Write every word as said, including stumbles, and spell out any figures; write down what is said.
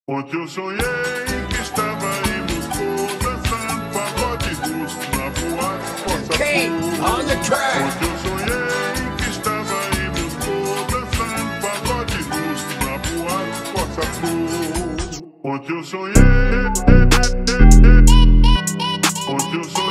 Ontem eu sonhei que estava em Moscou dançando pagode russo na boate Força on the track. Ontem eu sonhei que estava em Moscou dançando pagode russo na boate Força Ontem eu sonhei Ontem eu sonhei